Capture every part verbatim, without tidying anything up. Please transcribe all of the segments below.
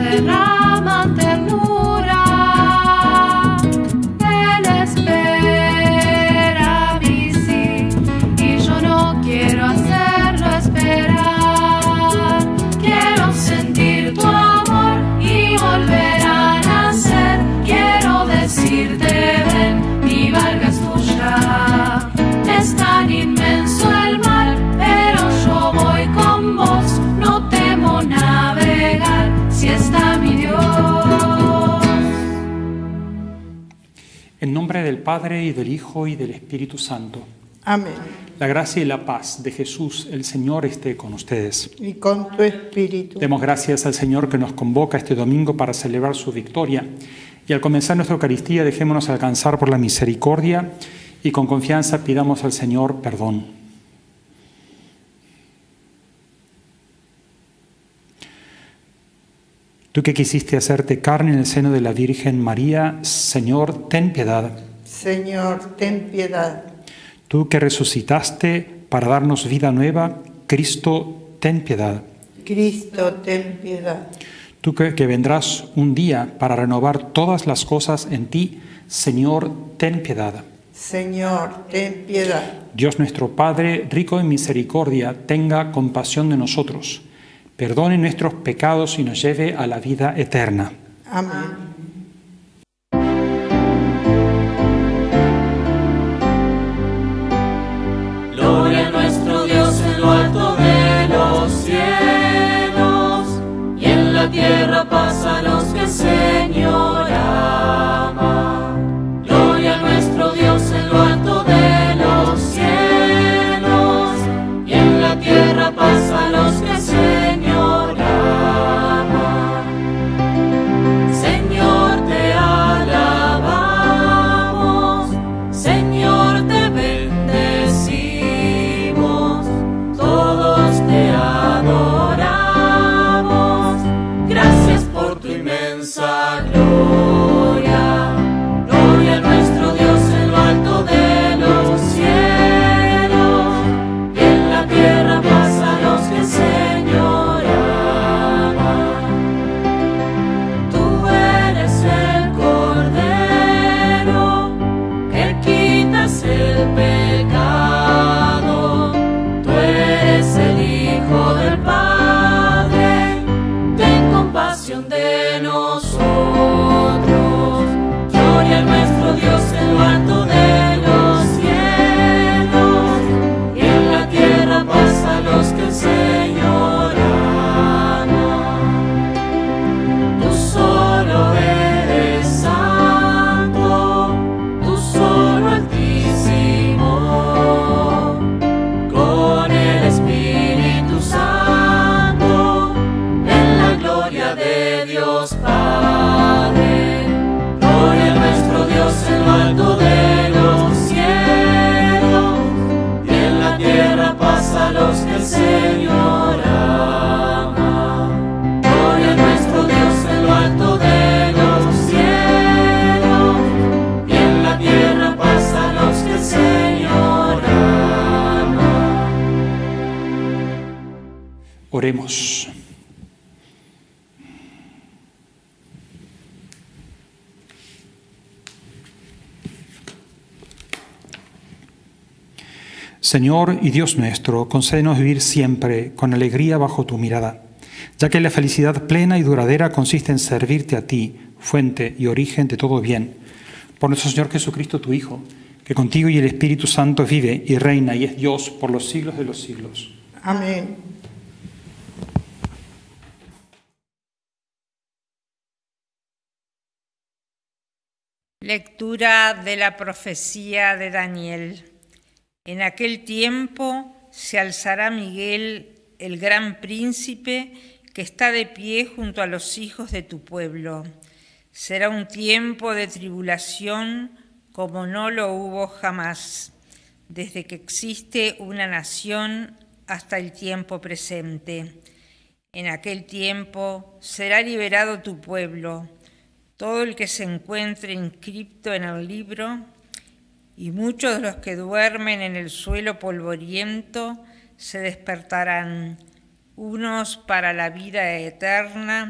derraman ternura. Él espera mi sí y yo no quiero hacerlo esperar. Quiero sentir tu amor y volver a nacer. Quiero decirte ven, mi barca es tuya. Es tan inmenso el mar, pero yo voy con vos. No temo navegar si está mi Dios. En nombre del Padre, y del Hijo, y del Espíritu Santo. Amén. La gracia y la paz de Jesús, el Señor, esté con ustedes. Y con tu espíritu. Demos gracias al Señor que nos convoca este domingo para celebrar su victoria. Y al comenzar nuestra Eucaristía, dejémonos alcanzar por la misericordia y con confianza pidamos al Señor perdón. Tú que quisiste hacerte carne en el seno de la Virgen María, Señor, ten piedad. Señor, ten piedad. Tú que resucitaste para darnos vida nueva, Cristo, ten piedad. Cristo, ten piedad. Tú que, que vendrás un día para renovar todas las cosas en ti, Señor, ten piedad. Señor, ten piedad. Dios nuestro Padre, rico en misericordia, tenga compasión de nosotros, perdone nuestros pecados y nos lleve a la vida eterna. Amén. Gloria a nuestro Dios en lo alto de los cielos, y en la tierra paz a los que el Señor ama. Gloria a nuestro Dios en lo alto de los cielos, y en la tierra paz a los que el Señor ama. Señor, te alabamos, Señor, te bendecimos, todos te adoramos. Gracias por tu inmensa gloria. Gloria a nuestro Dios en lo alto de los cielos, y en la tierra paz a los que el Señor ama. Tú eres el Cordero que quitas el pecado. Tú eres el Hijo del Padre. Ten compasión de nosotros. Gloria a nuestro Dios en lo alto de los cielos, y en la tierra paz a los que el Señor ama. Tú solo eres santo, tú solo altísimo, con el Espíritu Santo, en la gloria de Dios Padre. Gloria a nuestro Dios en lo alto de los cielos, y en la tierra paz a los que el Señor ama. Gloria a nuestro Dios en lo alto de los cielos, y en la tierra paz a los que el Señor ama. Oremos. Señor y Dios nuestro, concédenos vivir siempre con alegría bajo tu mirada, ya que la felicidad plena y duradera consiste en servirte a ti, fuente y origen de todo bien. Por nuestro Señor Jesucristo, tu Hijo, que contigo y el Espíritu Santo vive y reina y es Dios por los siglos de los siglos. Amén. Lectura de la profecía de Daniel. En aquel tiempo se alzará Miguel, el gran príncipe, que está de pie junto a los hijos de tu pueblo. Será un tiempo de tribulación como no lo hubo jamás, desde que existe una nación hasta el tiempo presente. En aquel tiempo será liberado tu pueblo, todo el que se encuentre inscripto en el libro, y muchos de los que duermen en el suelo polvoriento se despertarán, unos para la vida eterna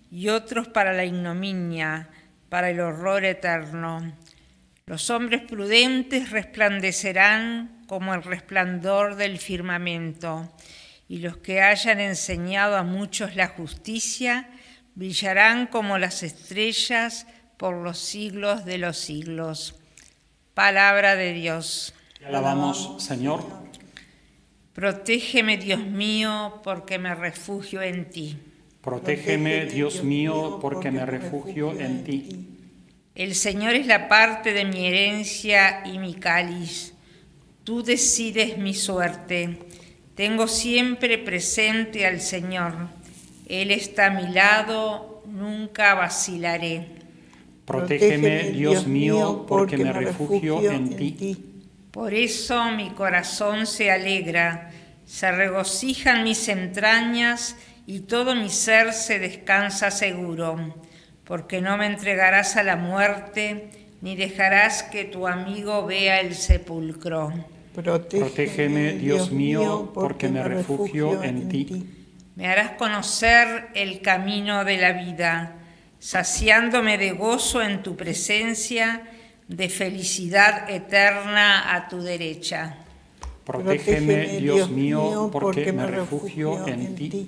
y otros para la ignominia, para el horror eterno. Los hombres prudentes resplandecerán como el resplandor del firmamento, y los que hayan enseñado a muchos la justicia brillarán como las estrellas por los siglos de los siglos. Palabra de Dios. Te alabamos, Señor. Protégeme, Dios mío, porque me refugio en ti. Protégeme, Dios mío, porque me refugio en ti. El Señor es la parte de mi herencia y mi cáliz. Tú decides mi suerte. Tengo siempre presente al Señor. Él está a mi lado, nunca vacilaré. Protégeme, Dios mío, porque me refugio en ti. Por eso mi corazón se alegra, se regocijan mis entrañas y todo mi ser se descansa seguro, porque no me entregarás a la muerte, ni dejarás que tu amigo vea el sepulcro. Protégeme, Dios mío, porque me refugio en ti. Me harás conocer el camino de la vida, saciándome de gozo en tu presencia, de felicidad eterna a tu derecha. Protégeme, Dios mío, porque me refugio en ti.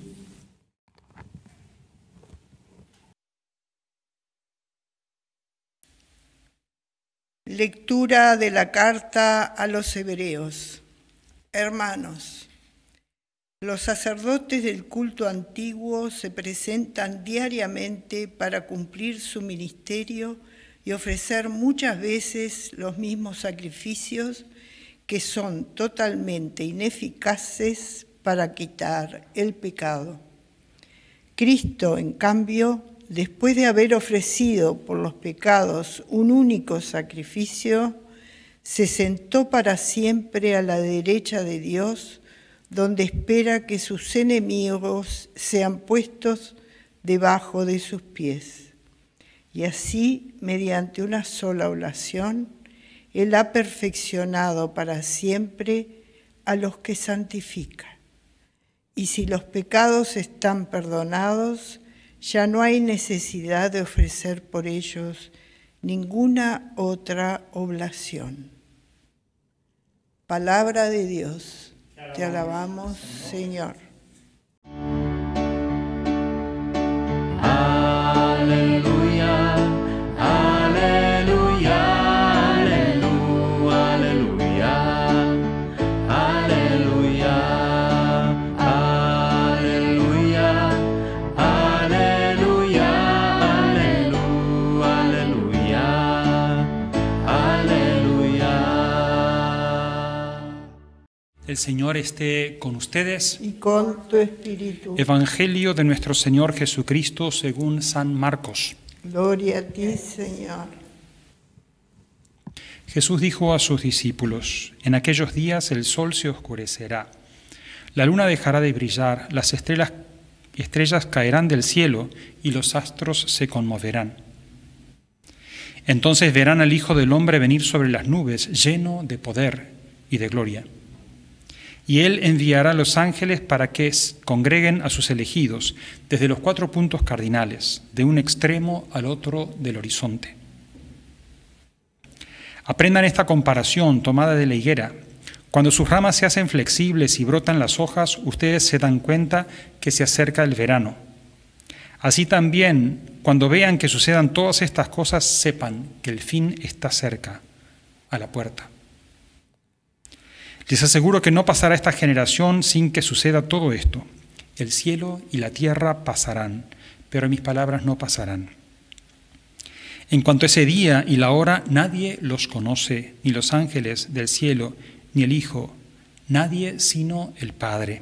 Lectura de la carta a los Hebreos. Hermanos, los sacerdotes del culto antiguo se presentan diariamente para cumplir su ministerio y ofrecer muchas veces los mismos sacrificios que son totalmente ineficaces para quitar el pecado. Cristo, en cambio, después de haber ofrecido por los pecados un único sacrificio, se sentó para siempre a la derecha de Dios, donde espera que sus enemigos sean puestos debajo de sus pies. Y así, mediante una sola oración, Él ha perfeccionado para siempre a los que santifica. Y si los pecados están perdonados, ya no hay necesidad de ofrecer por ellos ninguna otra oblación. Palabra de Dios. Te alabamos, Señor. Aleluya, aleluya, aleluya, aleluya, aleluya, aleluya, aleluya, aleluya, aleluya. El Señor esté con ustedes. Y con tu espíritu. Evangelio de nuestro Señor Jesucristo según San Marcos. Gloria a ti, Señor. Jesús dijo a sus discípulos: en aquellos días el sol se oscurecerá, la luna dejará de brillar, las estrellas, estrellas caerán del cielo y los astros se conmoverán. Entonces verán al Hijo del Hombre venir sobre las nubes, lleno de poder y de gloria. Y Él enviará a los ángeles para que congreguen a sus elegidos desde los cuatro puntos cardinales, de un extremo al otro del horizonte. Aprendan esta comparación tomada de la higuera. Cuando sus ramas se hacen flexibles y brotan las hojas, ustedes se dan cuenta que se acerca el verano. Así también, cuando vean que sucedan todas estas cosas, sepan que el fin está cerca, a la puerta. Les aseguro que no pasará esta generación sin que suceda todo esto. El cielo y la tierra pasarán, pero mis palabras no pasarán. En cuanto a ese día y la hora, nadie los conoce, ni los ángeles del cielo, ni el Hijo, nadie sino el Padre.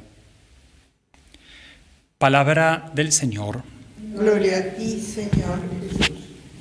Palabra del Señor. Gloria a ti, Señor Jesús.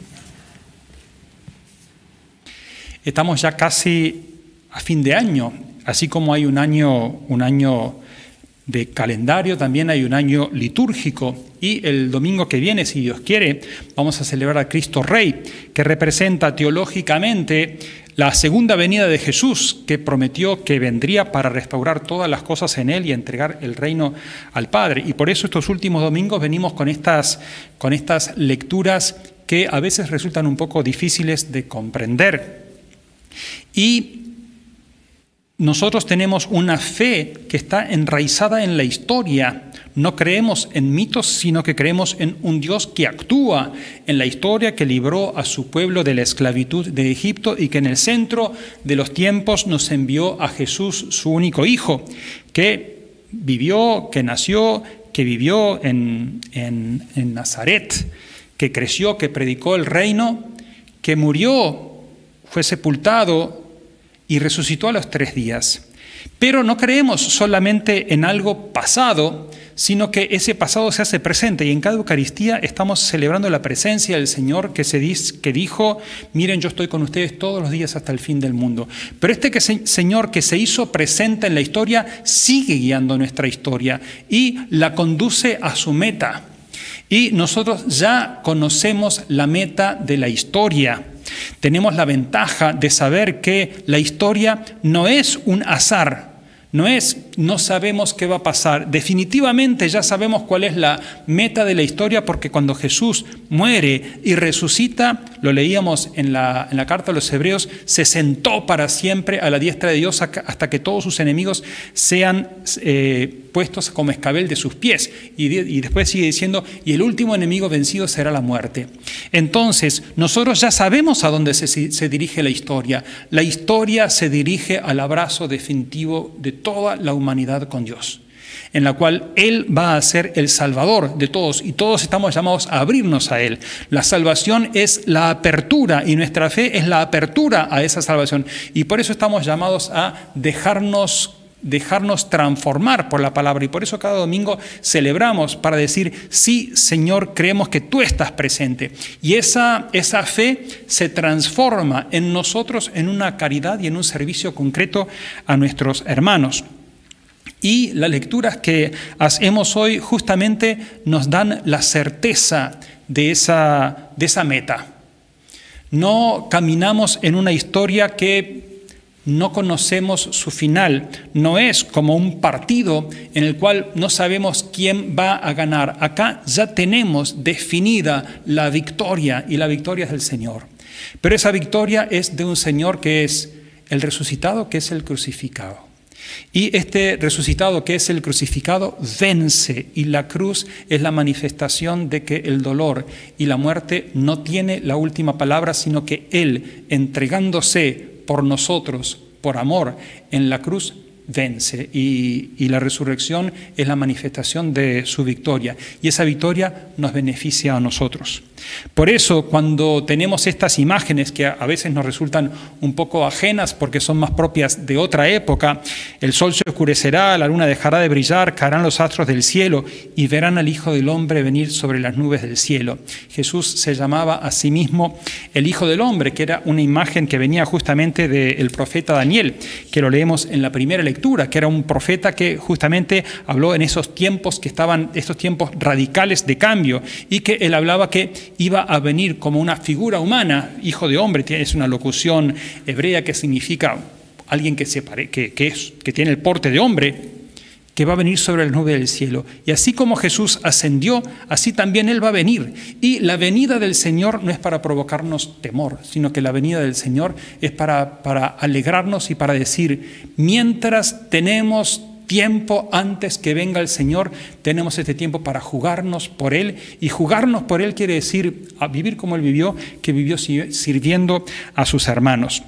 Estamos ya casi a fin de año. Así como hay un año, un año de calendario, también hay un año litúrgico. Y el domingo que viene, si Dios quiere, vamos a celebrar a Cristo Rey, que representa teológicamente la segunda venida de Jesús, que prometió que vendría para restaurar todas las cosas en Él y entregar el reino al Padre. Y por eso estos últimos domingos venimos con estas, con estas lecturas que a veces resultan un poco difíciles de comprender. Y nosotros tenemos una fe que está enraizada en la historia. No creemos en mitos, sino que creemos en un Dios que actúa en la historia, que libró a su pueblo de la esclavitud de Egipto y que en el centro de los tiempos nos envió a Jesús, su único Hijo, que vivió, que nació, que vivió en, en, en Nazaret, que creció, que predicó el reino, que murió, fue sepultado y resucitó a los tres días. Pero no creemos solamente en algo pasado, sino que ese pasado se hace presente. Y en cada Eucaristía estamos celebrando la presencia del Señor que, se dice, que dijo, miren, yo estoy con ustedes todos los días hasta el fin del mundo. Pero este que se, Señor que se hizo presente en la historia sigue guiando nuestra historia y la conduce a su meta. Y nosotros ya conocemos la meta de la historia. Tenemos la ventaja de saber que la historia no es un azar, no es, no sabemos qué va a pasar. Definitivamente ya sabemos cuál es la meta de la historia, porque cuando Jesús muere y resucita, lo leíamos en la, en la carta a los Hebreos, se sentó para siempre a la diestra de Dios hasta que todos sus enemigos sean eh, puestos como escabel de sus pies. Y, de, y después sigue diciendo, y el último enemigo vencido será la muerte. Entonces, nosotros ya sabemos a dónde se, se dirige la historia. La historia se dirige al abrazo definitivo de toda la humanidad con Dios, en la cual Él va a ser el Salvador de todos y todos estamos llamados a abrirnos a Él. La salvación es la apertura y nuestra fe es la apertura a esa salvación. Y por eso estamos llamados a dejarnos dejarnos transformar por la palabra. Y por eso cada domingo celebramos para decir, sí, Señor, creemos que tú estás presente. Y esa, esa fe se transforma en nosotros en una caridad y en un servicio concreto a nuestros hermanos. Y las lecturas que hacemos hoy justamente nos dan la certeza de esa, de esa meta. No caminamos en una historia que no conocemos su final. No es como un partido en el cual no sabemos quién va a ganar. Acá ya tenemos definida la victoria y la victoria es del Señor. Pero esa victoria es de un Señor que es el resucitado, que es el crucificado. Y este resucitado que es el crucificado vence, y la cruz es la manifestación de que el dolor y la muerte no tiene la última palabra, sino que Él, entregándose por nosotros, por amor, en la cruz, vence. Y, y la resurrección es la manifestación de su victoria. Y esa victoria nos beneficia a nosotros. Por eso, cuando tenemos estas imágenes que a veces nos resultan un poco ajenas porque son más propias de otra época, el sol se oscurecerá, la luna dejará de brillar, caerán los astros del cielo y verán al Hijo del Hombre venir sobre las nubes del cielo. Jesús se llamaba a sí mismo el Hijo del Hombre, que era una imagen que venía justamente del profeta Daniel, que lo leemos en la primera lectura, que era un profeta que justamente habló en esos tiempos que estaban, estos tiempos radicales de cambio, y que él hablaba que iba a venir como una figura humana, hijo de hombre, es una locución hebrea que significa alguien que, se pare, que, que, es, que tiene el porte de hombre, que va a venir sobre las nubes del cielo. Y así como Jesús ascendió, así también Él va a venir. Y la venida del Señor no es para provocarnos temor, sino que la venida del Señor es para, para alegrarnos y para decir, mientras tenemos tiempo antes que venga el Señor, tenemos este tiempo para jugarnos por Él, y jugarnos por Él quiere decir a vivir como Él vivió, que vivió sirviendo a sus hermanos.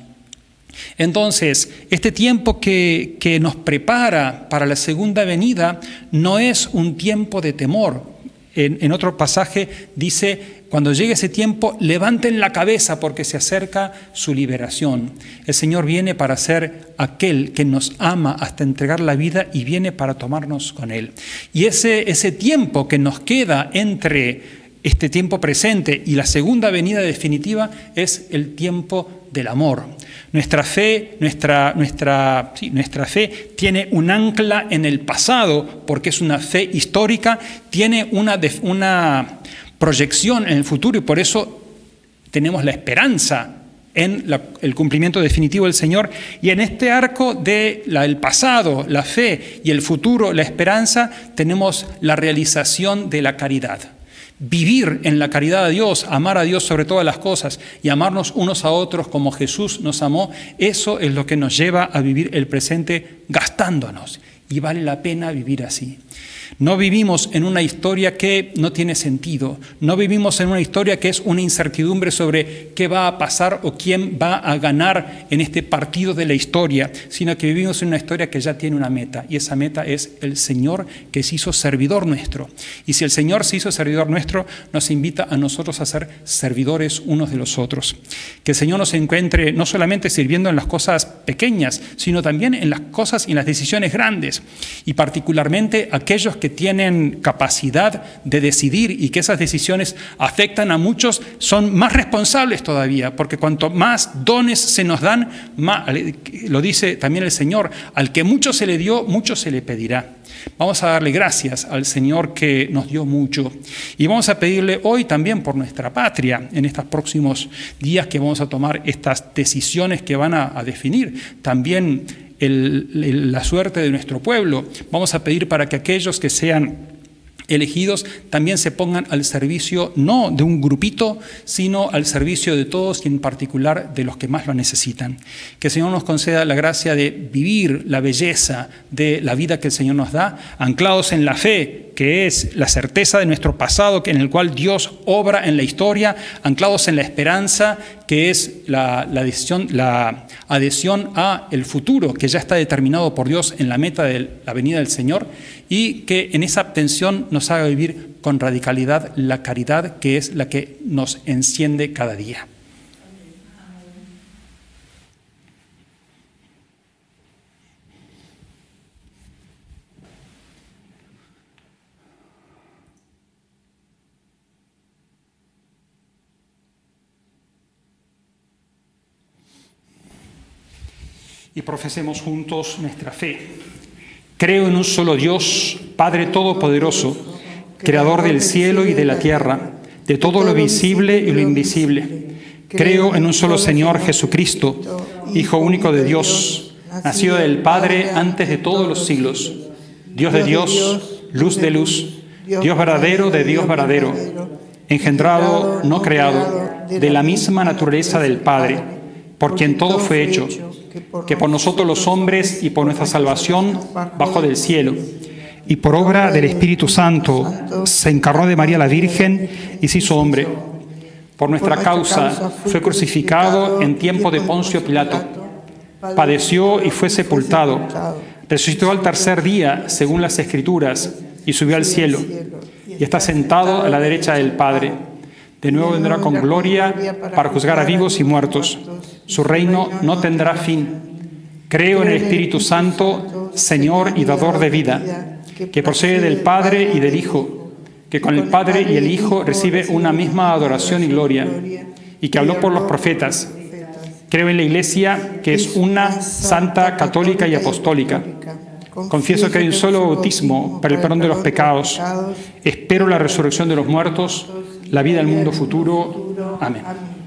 Entonces, este tiempo que, que nos prepara para la segunda venida no es un tiempo de temor. En, en otro pasaje dice, cuando llegue ese tiempo, levanten la cabeza porque se acerca su liberación. El Señor viene para ser aquel que nos ama hasta entregar la vida y viene para tomarnos con Él. Y ese, ese tiempo que nos queda entre este tiempo presente y la segunda venida definitiva es el tiempo del amor. Nuestra fe, nuestra, nuestra, sí, nuestra fe tiene un ancla en el pasado porque es una fe histórica, tiene una, una proyección en el futuro y por eso tenemos la esperanza en la, el cumplimiento definitivo del Señor, y en este arco del pasado, la fe y el futuro, la esperanza, tenemos la realización de la caridad. Vivir en la caridad a Dios, amar a Dios sobre todas las cosas y amarnos unos a otros como Jesús nos amó, eso es lo que nos lleva a vivir el presente gastándonos, y vale la pena vivir así. No vivimos en una historia que no tiene sentido, no vivimos en una historia que es una incertidumbre sobre qué va a pasar o quién va a ganar en este partido de la historia, sino que vivimos en una historia que ya tiene una meta, y esa meta es el Señor que se hizo servidor nuestro. Y si el Señor se hizo servidor nuestro, nos invita a nosotros a ser servidores unos de los otros. Que el Señor nos encuentre no solamente sirviendo en las cosas pequeñas, sino también en las cosas y en las decisiones grandes, y particularmente aquellos que tienen capacidad de decidir y que esas decisiones afectan a muchos, son más responsables todavía, porque cuanto más dones se nos dan, más, lo dice también el Señor, al que mucho se le dio, mucho se le pedirá. Vamos a darle gracias al Señor que nos dio mucho, y vamos a pedirle hoy también por nuestra patria, en estos próximos días que vamos a tomar estas decisiones que van a, a definir también El, el, la suerte de nuestro pueblo. Vamos a pedir para que aquellos que sean elegidos también se pongan al servicio no de un grupito, sino al servicio de todos, y en particular de los que más lo necesitan. Que el Señor nos conceda la gracia de vivir la belleza de la vida que el Señor nos da, anclados en la fe, que es la certeza de nuestro pasado, en el cual Dios obra en la historia, anclados en la esperanza, que es la, la, adhesión, la adhesión a el futuro, que ya está determinado por Dios en la meta de la venida del Señor, y que en esa obtención nos haga vivir con radicalidad la caridad, que es la que nos enciende cada día. Y profesemos juntos nuestra fe. Creo en un solo Dios, Padre Todopoderoso, Creador del cielo y de la tierra, de todo lo visible y lo invisible. Creo en un solo Señor Jesucristo, Hijo único de Dios, nacido del Padre antes de todos los siglos, Dios de Dios, luz de luz, Dios verdadero de Dios verdadero, engendrado, no creado, de la misma naturaleza del Padre, por quien todo fue hecho, que por nosotros los hombres y por nuestra salvación bajó del cielo, y por obra del Espíritu Santo se encarnó de María la Virgen y se hizo hombre. Por nuestra causa fue crucificado en tiempo de Poncio Pilato, padeció y fue sepultado, resucitó al tercer día según las Escrituras y subió al cielo, y está sentado a la derecha del Padre. De nuevo vendrá con gloria para juzgar a vivos y muertos. Su reino no tendrá fin. Creo en el Espíritu Santo, Señor y dador de vida, que procede del Padre y del Hijo, que con el Padre y el Hijo recibe una misma adoración y gloria, y que habló por los profetas. Creo en la Iglesia, que es una, santa, católica y apostólica. Confieso que hay un solo bautismo para el perdón de los pecados. Espero la resurrección de los muertos, la vida del mundo futuro. Amén.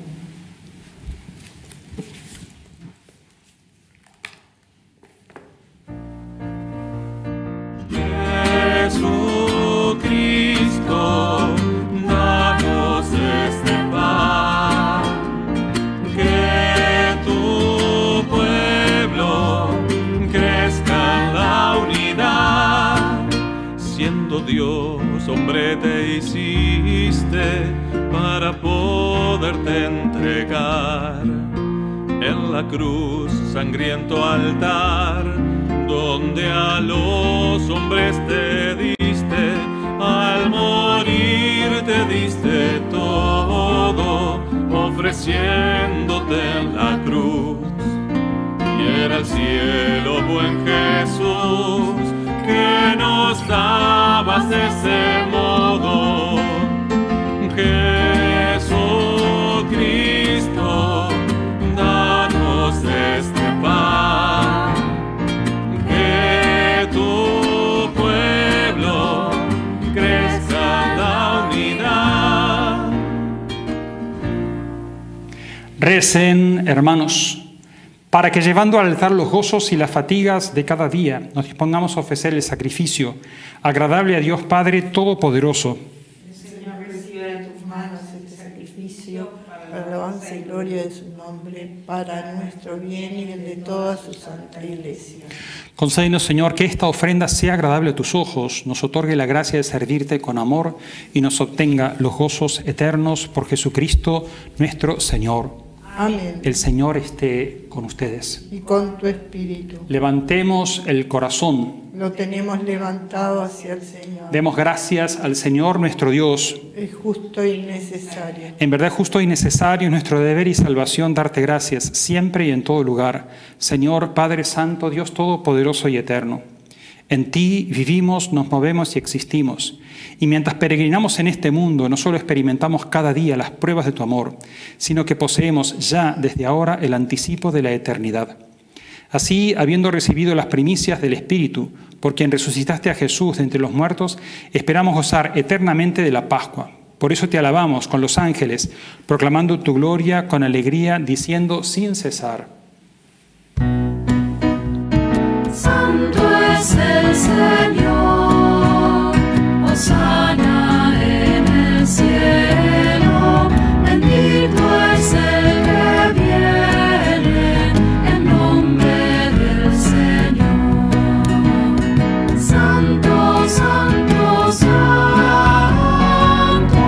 Jesucristo, danos este pan, que tu pueblo crezca en la unidad. Siendo Dios, hombre te hiciste para poderte entregar en la cruz, sangriento altar, donde a los hombres te diste, al morir te diste todo, ofreciéndote en la cruz. Y era el cielo, buen Jesús, que nos dabas de ese modo. Jesucristo, danos este pan, que tu pueblo crezca en la unidad. Recen, hermanos, para que llevando al altar los gozos y las fatigas de cada día, nos dispongamos a ofrecer el sacrificio agradable a Dios Padre Todopoderoso. El Señor reciba de tus manos este sacrificio para la alabanza y gloria de su nombre, para nuestro bien y el de toda su santa Iglesia. Concédenos, Señor, que esta ofrenda sea agradable a tus ojos, nos otorgue la gracia de servirte con amor y nos obtenga los gozos eternos por Jesucristo nuestro Señor. Amén. El Señor esté con ustedes. Y con tu espíritu. Levantemos el corazón. Lo tenemos levantado hacia el Señor. Demos gracias al Señor nuestro Dios. Es justo y necesario. En verdad, justo y necesario es nuestro deber y salvación darte gracias siempre y en todo lugar. Señor, Padre Santo, Dios Todopoderoso y Eterno. En ti vivimos, nos movemos y existimos. Y mientras peregrinamos en este mundo, no solo experimentamos cada día las pruebas de tu amor, sino que poseemos ya desde ahora el anticipo de la eternidad. Así, habiendo recibido las primicias del Espíritu, por quien resucitaste a Jesús de entre los muertos, esperamos gozar eternamente de la Pascua. Por eso te alabamos con los ángeles, proclamando tu gloria con alegría, diciendo sin cesar: Santo es el Señor, hosana en el cielo, bendito es el que viene en nombre del Señor. Santo, santo, santo.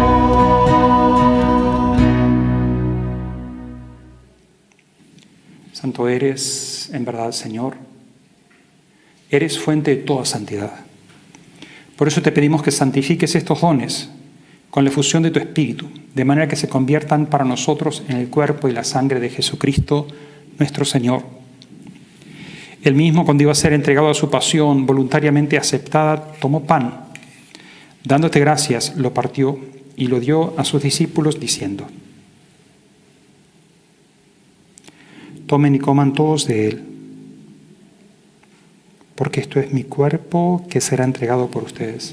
Santo eres, en verdad, Señor. Eres fuente de toda santidad. Por eso te pedimos que santifiques estos dones con la efusión de tu Espíritu, de manera que se conviertan para nosotros en el cuerpo y la sangre de Jesucristo, nuestro Señor. Él mismo, cuando iba a ser entregado a su pasión voluntariamente aceptada, tomó pan. Dándote gracias, lo partió y lo dio a sus discípulos, diciendo: tomen y coman todos de él, porque esto es mi cuerpo que será entregado por ustedes.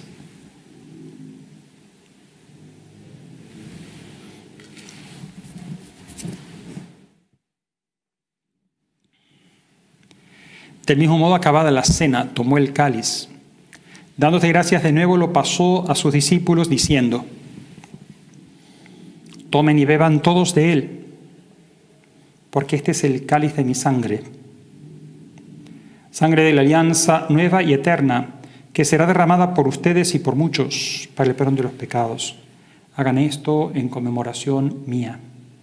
Del mismo modo, acabada la cena, tomó el cáliz. Dándote gracias de nuevo, lo pasó a sus discípulos, diciendo: tomen y beban todos de él, porque este es el cáliz de mi sangre, sangre de la alianza nueva y eterna, que será derramada por ustedes y por muchos para el perdón de los pecados. Hagan esto en conmemoración mía.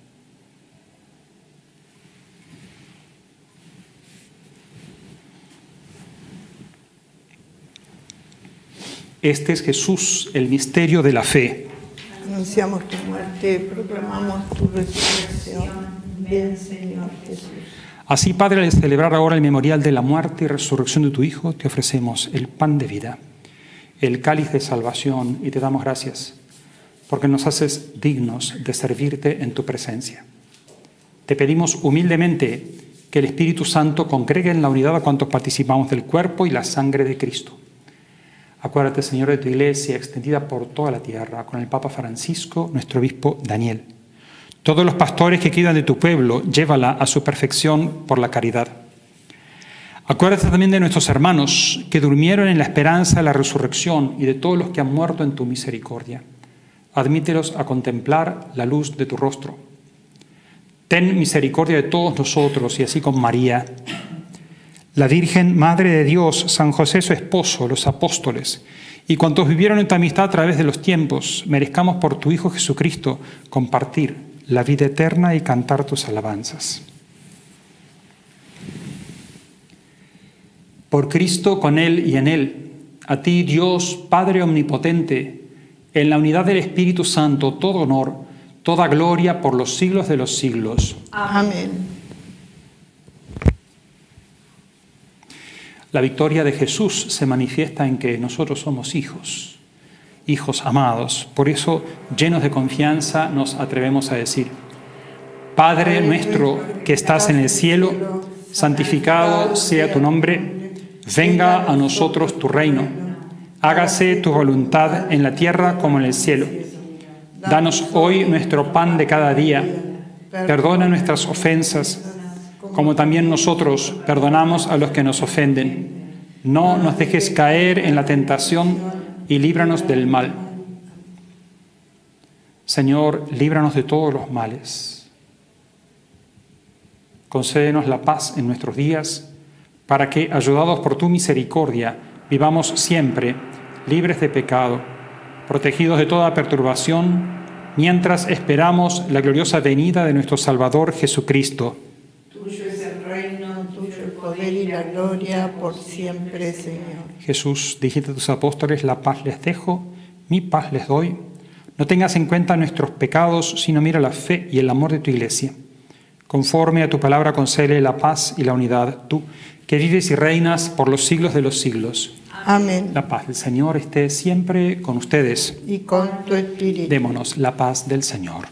Este es Jesús, el misterio de la fe. Anunciamos tu muerte, proclamamos tu resurrección. Ven, Señor Jesús. Así, Padre, al celebrar ahora el memorial de la muerte y resurrección de tu Hijo, te ofrecemos el pan de vida, el cáliz de salvación, y te damos gracias, porque nos haces dignos de servirte en tu presencia. Te pedimos humildemente que el Espíritu Santo congregue en la unidad a cuantos participamos del cuerpo y la sangre de Cristo. Acuérdate, Señor, de tu Iglesia extendida por toda la tierra, con el Papa Francisco, nuestro obispo Daniel. Todos los pastores que cuidan de tu pueblo, llévala a su perfección por la caridad. Acuérdate también de nuestros hermanos que durmieron en la esperanza de la resurrección y de todos los que han muerto en tu misericordia. Admítelos a contemplar la luz de tu rostro. Ten misericordia de todos nosotros y así con María, la Virgen Madre de Dios, San José su esposo, los apóstoles, y cuantos vivieron en tu amistad a través de los tiempos, merezcamos por tu Hijo Jesucristo compartir la vida eterna y cantar tus alabanzas. Por Cristo, con Él y en Él, a ti, Dios, Padre omnipotente, en la unidad del Espíritu Santo, todo honor, toda gloria por los siglos de los siglos. Amén. La victoria de Jesús se manifiesta en que nosotros somos hijos, hijos amados. Por eso, llenos de confianza, nos atrevemos a decir: Padre nuestro que estás en el cielo, santificado sea tu nombre, venga a nosotros tu reino, hágase tu voluntad en la tierra como en el cielo. Danos hoy nuestro pan de cada día, Perdona nuestras ofensas, como también nosotros perdonamos a los que nos ofenden. No nos dejes caer en la tentación y líbranos del mal. Señor, líbranos de todos los males. Concédenos la paz en nuestros días, para que, ayudados por tu misericordia, vivamos siempre libres de pecado, protegidos de toda perturbación, mientras esperamos la gloriosa venida de nuestro Salvador Jesucristo. Tuyo es el reino, tuyo el poder y la gloria por siempre, Señor. Jesús, dijiste a tus apóstoles, la paz les dejo, mi paz les doy. No tengas en cuenta nuestros pecados, sino mira la fe y el amor de tu Iglesia. Conforme a tu palabra, concédele la paz y la unidad, tú, que vives y reinas por los siglos de los siglos. Amén. La paz del Señor esté siempre con ustedes. Y con tu espíritu. Démonos la paz del Señor.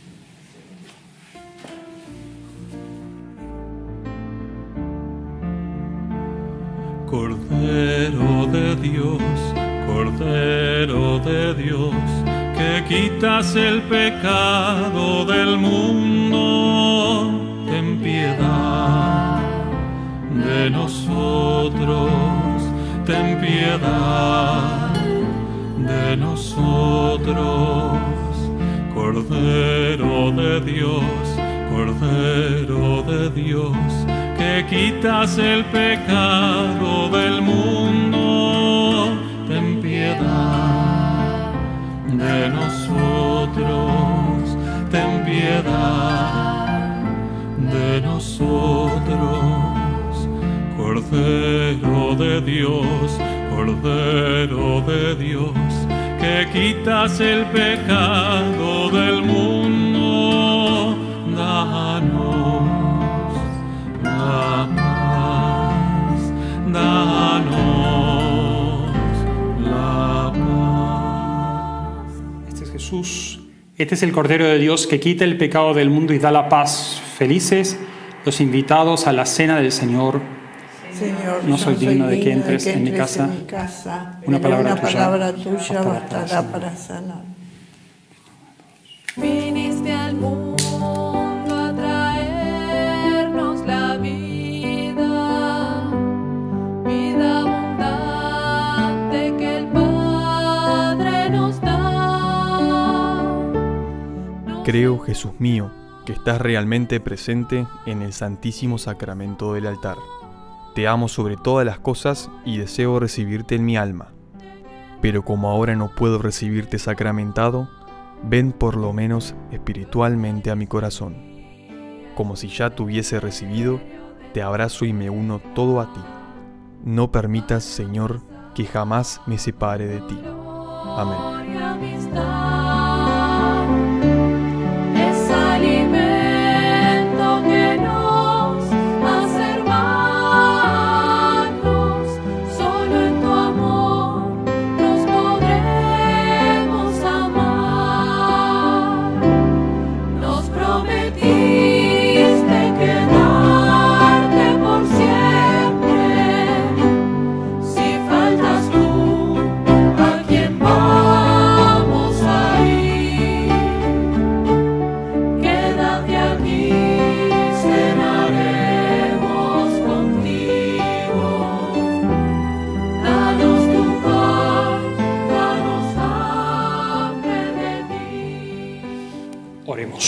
Cordero de Dios, Cordero de Dios, que quitas el pecado del mundo, ten piedad de nosotros, ten piedad de nosotros. Cordero de Dios, Cordero de Dios, que quitas el pecado del mundo, ten piedad de nosotros, ten piedad de nosotros. Cordero de Dios, Cordero de Dios, que quitas el pecado del mundo, danos la paz, danos la paz. Este es Jesús, este es el Cordero de Dios que quita el pecado del mundo y da la paz. Felices los invitados a la cena del Señor. Señor, no soy digno de que entres de que en mi entres casa. en mi casa. Una Pero palabra una tuya palabra tuya bastará para bastará sanar. para sanar. Viniste al mundo a traernos la vida, vida abundante que el Padre nos da. Creo, Jesús mío, que estás realmente presente en el Santísimo Sacramento del altar. Te amo sobre todas las cosas y deseo recibirte en mi alma. Pero como ahora no puedo recibirte sacramentado, ven por lo menos espiritualmente a mi corazón. Como si ya te hubiese recibido, te abrazo y me uno todo a ti. No permitas, Señor, que jamás me separe de ti. Amén. Es alimento que nos hace hermanos, solo en tu amor nos podremos amar. Nos prometiste quedarte por siempre, si faltas tú, ¿a quién vamos a ir? Quédate aquí, cenaremos contigo. Danos tu paz, danos hambre de ti. Oremos.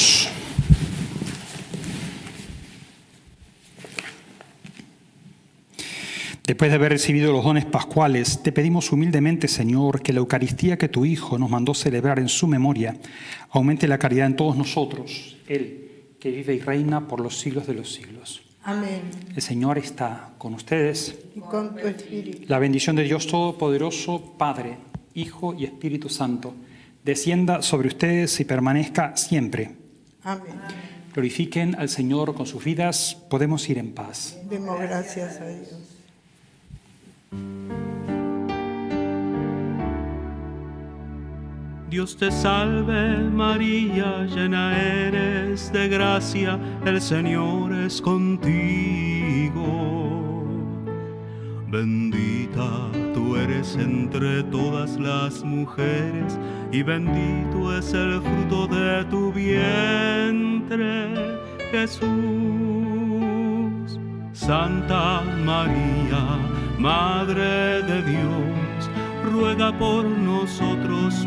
Después de haber recibido los dones pascuales, te pedimos humildemente, Señor, que la Eucaristía que tu Hijo nos mandó celebrar en su memoria aumente la caridad en todos nosotros, Él que vive y reina por los siglos de los siglos. Amén. El Señor está con ustedes. Y con tu espíritu. La bendición de Dios Todopoderoso, Padre, Hijo y Espíritu Santo, descienda sobre ustedes y permanezca siempre. Amén. Glorifiquen al Señor con sus vidas. Podemos ir en paz. Demos gracias a Dios. Dios te salve María, llena eres de gracia, el Señor es contigo. Bendita tú eres entre todas las mujeres, y bendito es el fruto de tu vientre, Jesús. Santa María, Madre de Dios, ruega por nosotros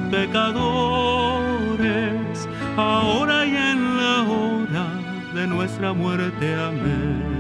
pecadores, ahora y en la hora de nuestra muerte. Amén.